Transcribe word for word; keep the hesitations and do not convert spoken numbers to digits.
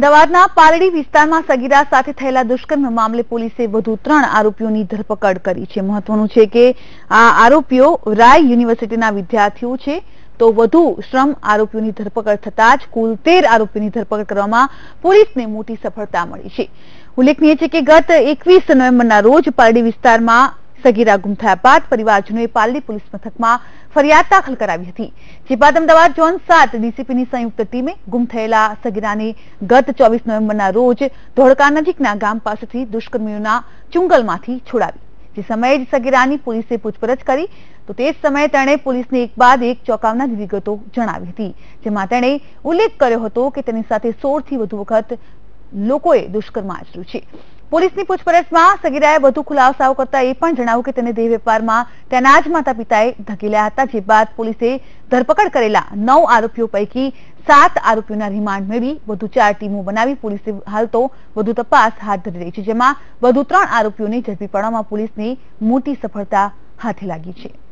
અમદાવાદના પાલડી વિસ્તારમાં સગીરા સાથે થયેલા દુષ્કર્મ મામલે પોલીસે વધુ ત્રણ આરોપીઓની ધરપકડ કરી છે। મહત્વનું છે કે આ આરોપીઓ રાય યુનિવર્સિટીના વિદ્યાર્થીઓ છે, તો વધુ શ્રમ આરોપીઓની ધરપકડ થતા જ કુલ તેર આરોપીઓની ધરપકડ કરવામાં પોલીસને મોટી સફળતા મળી છે। ઉલ્લેખનીય છે કે ગત એકવીસ નવેમ્બરના રોજ પાલડી વિસ્તારમાં સગીરા ગુમ થયા બાદ પરિવારજનોએ પાલડી પોલીસ મથકમાં ફરિયાદ દાખલ કરાવી હતી। જે બાદ અમદાવાદ ઝોન સાત ડીસીપીની સંયુક્ત ટીમે ગુમ થયેલા સગીરાને ગત ચોવીસ નવેમ્બરના રોજ ધોળકા નજીકના ગામ પાસેથી દુષ્કર્મીઓના ચુંગલમાંથી છોડાવી। જે સમયે જ સગીરાની પોલીસે પૂછપરછ કરી તો તે જ સમયે તેણે પોલીસને એક બાદ એક ચોંકાવનારી વિગતો જણાવી હતી, જેમાં તેણે ઉલ્લેખ કર્યો હતો કે તેની સાથે સોળ થી વધુ વખત લોકોએ દુષ્કર્મ આચર્યું છે। પોલીસની પૂછપરછમાં સગીરાએ વધુ ખુલાસાઓ કરતા એ પણ જણાવ્યું કે તેને દેહ વેપારમાં તેના જ માતા પિતાએ ધકેલ્યા હતા। જે બાદ પોલીસે ધરપકડ કરેલા નવ આરોપીઓ પૈકી સાત આરોપીઓના રિમાન્ડ મેળવી વધુ ચાર ટીમો બનાવી પોલીસે હાલ તો વધુ તપાસ હાથ ધરી રહી છે, જેમાં વધુ ત્રણ આરોપીઓને ઝડપી પાડવામાં પોલીસને મોટી સફળતા હાથે લાગી છે।